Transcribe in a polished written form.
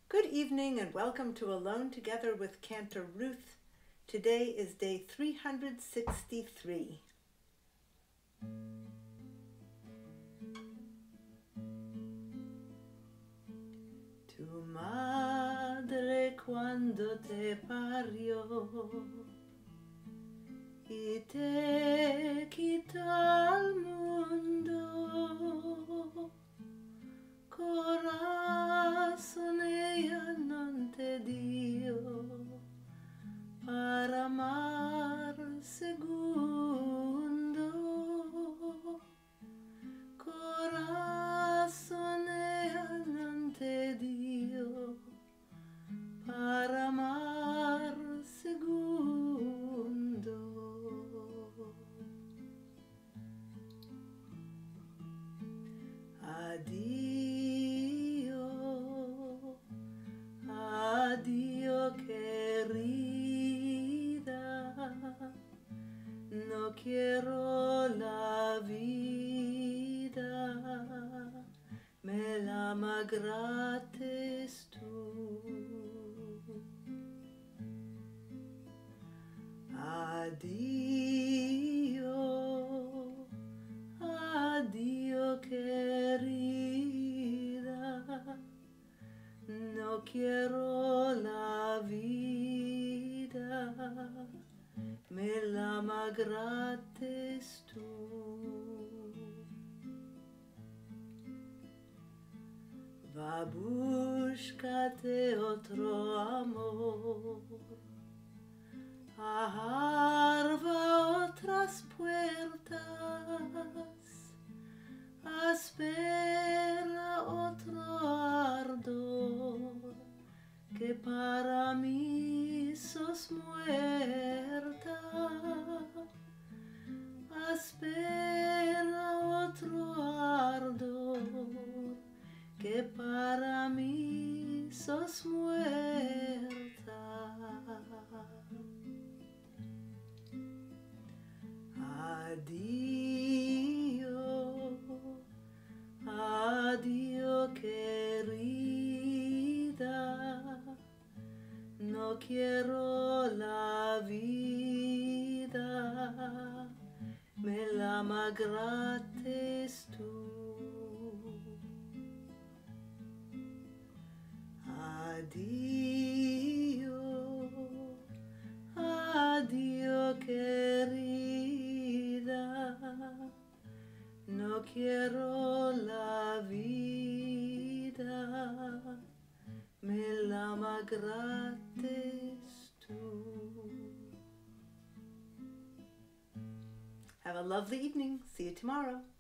Good evening and welcome to Alone Together with Cantor Ruth. Today is day 363. Tu madre quando te parió y te quitó al mundo, corazón ella non te dio para amar segundo, corazón ella non te dio para amar segundo. Adio, adio querida, no quiero la vida, me la malgrates tú. Adio, adio querida, no quiero la vida, me la malgrates tú. Va, búscate otro amor, aharva otras puertas, espera otro ardor, que para mí sos muerta. Espera otro ardor, que para mí sos muerta. Adio, adio querida, no quiero la vida, me la malgrates tú. Adio, adio querida, no quiero la vida, me la malgrates tú. Have a lovely evening. See you tomorrow.